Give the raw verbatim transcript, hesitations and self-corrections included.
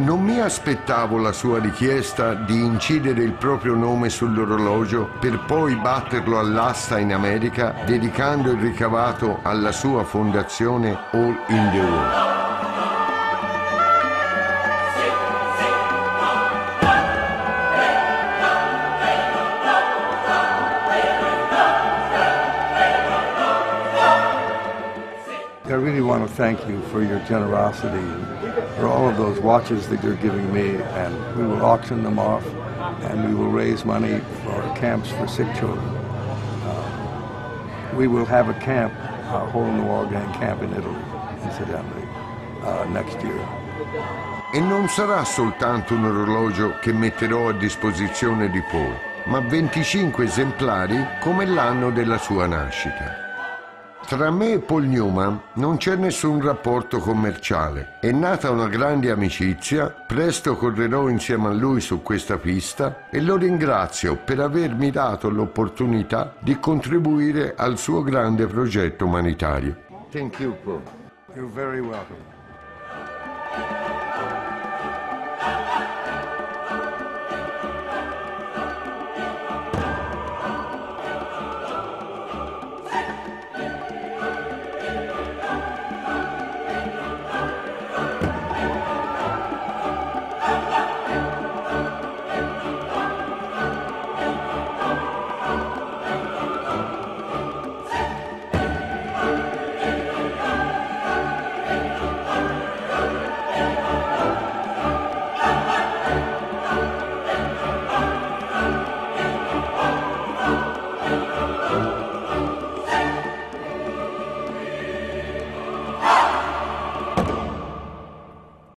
Non mi aspettavo la sua richiesta di incidere il proprio nome sull'orologio per poi batterlo all'asta in America, dedicando il ricavato alla sua fondazione All in the World. I really want to thank you for your generosity and for all of those watches that you're giving me, and we will auction them off and we will raise money for camps for sick children. Uh, we will have a camp, a hole-in-the-wall gang camp in Italy, incidentally, uh, next year. E non sarà soltanto un orologio che metterò a disposizione di Paul, ma venticinque esemplari come l'anno della sua nascita. Tra me e Paul Newman non c'è nessun rapporto commerciale. È nata una grande amicizia, presto correrò insieme a lui su questa pista e lo ringrazio per avermi dato l'opportunità di contribuire al suo grande progetto umanitario. Thank you, Paul. You're very welcome.